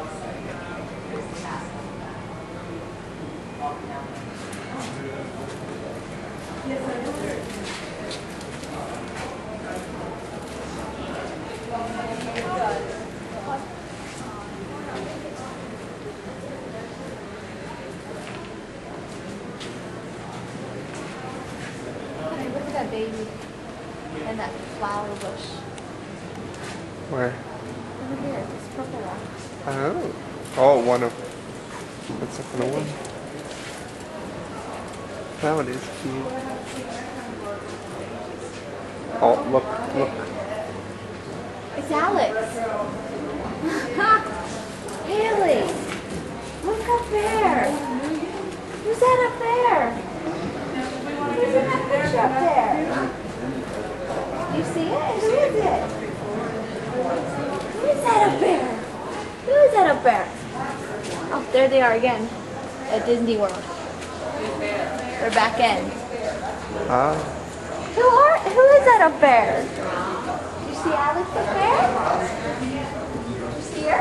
Look at that baby and that flower bush. Where? Over here, this purple one. Oh. Oh, one of. That's up in the one. That one is cute. Oh, look. It's Alex. Haley, look up there. Who's that up there? Who's in that picture up there? You see it? Who is it? Who is that up there? Who is that up there? Oh, there they are again at Disney World. They're back in. Who is that up there? You see Alex up there? You see her?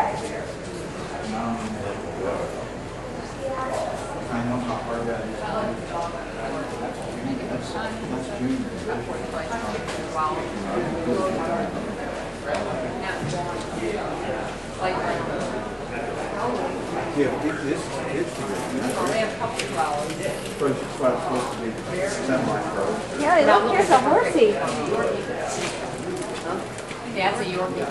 I know how hard that is. That's junior. Yeah, this They have couple flowers. first spot supposed to be semi-pro. Yeah, look, here's a horsey. Yeah, it's a Yorkie.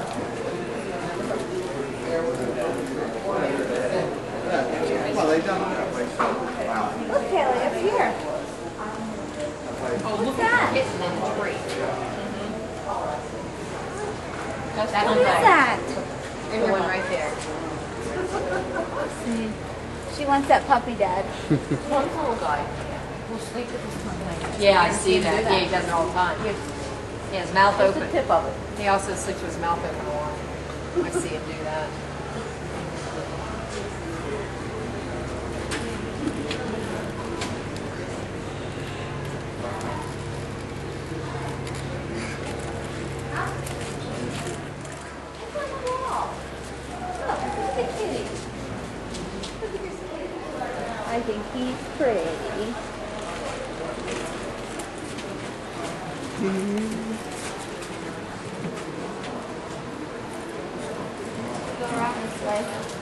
Well, they done it that way, so wow. Look, Haley, up here. Oh, look at that kitten in the tree. That's that What one is right. that? There's the one right there. She wants that puppy, Dad. One little guy. We'll sleep with his tongue hanging. Yeah, I see that. Yeah, he does it all the time. He has his mouth Just open. the tip of it. He also sleeps with his mouth open a lot. I see him do that. It's on the wall. Look, look at Kitty. Look at this kitty. I think he's pretty. Go around this way.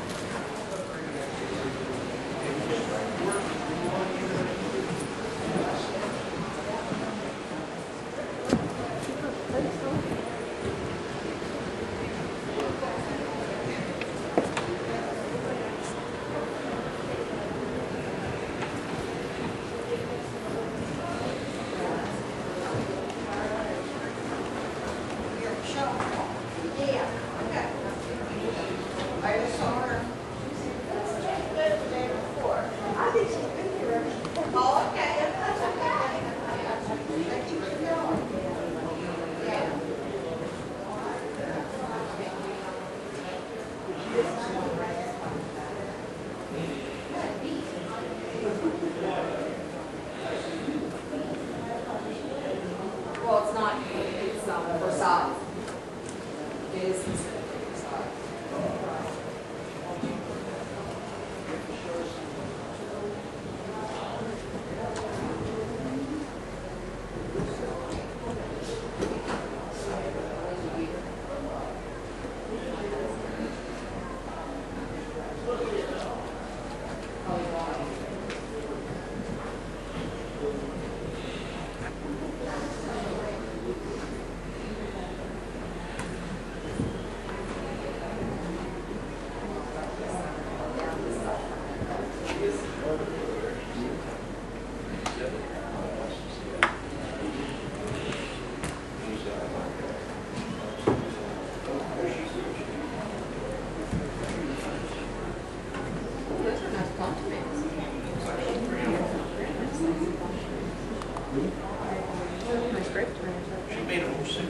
Well, it's not, it's for size. It is considered for size. Those are nice compliments. Nice grape tomatoes. She made a whole soup.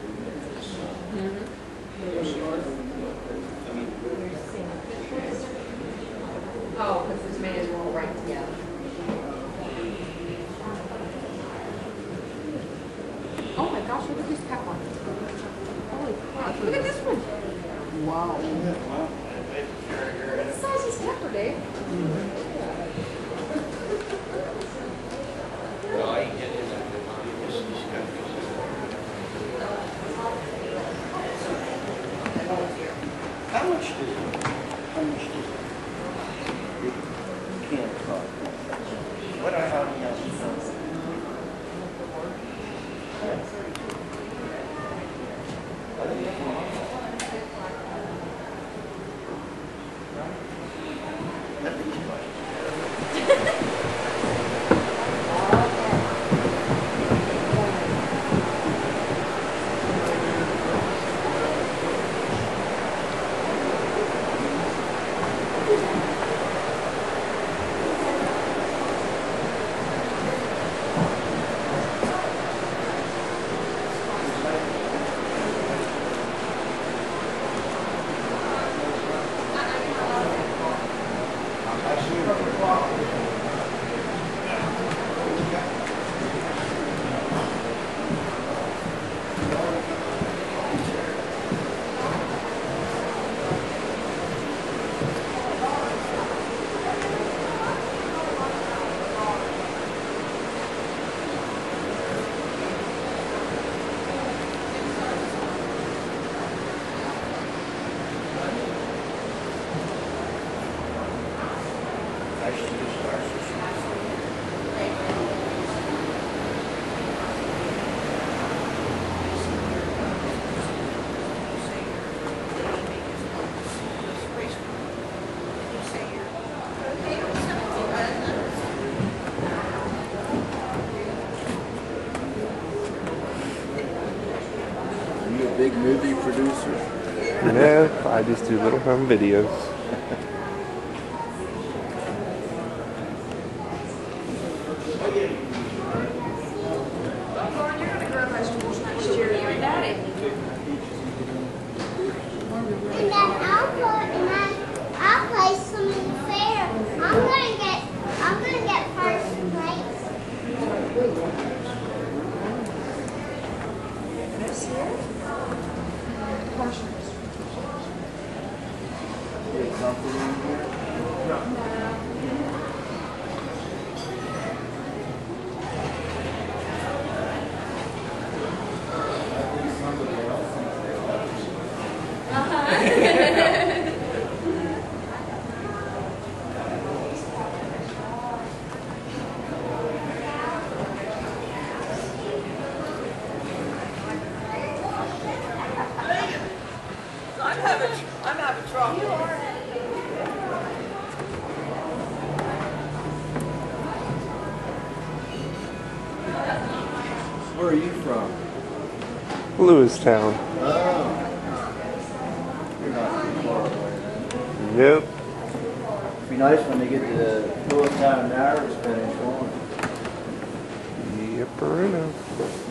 Oh, because the tomatoes were all right together. Oh my gosh, look at this pepper. Holy crap, look at this one. Wow. Well, Dave. How much does it can cost? What are how many ounces? Big movie producer? No, I just do little home videos. Lauren, you're gonna grow vegetables next year, you and Daddy. And then I'll play some in the fair. I'm gonna get first place. This here? Something in here? I'm having trouble. Where are you from? Lewistown. Oh. You're not too far away. Yep. It'd be nice when they get to Lewistown and Iris finish on. Yep, I know.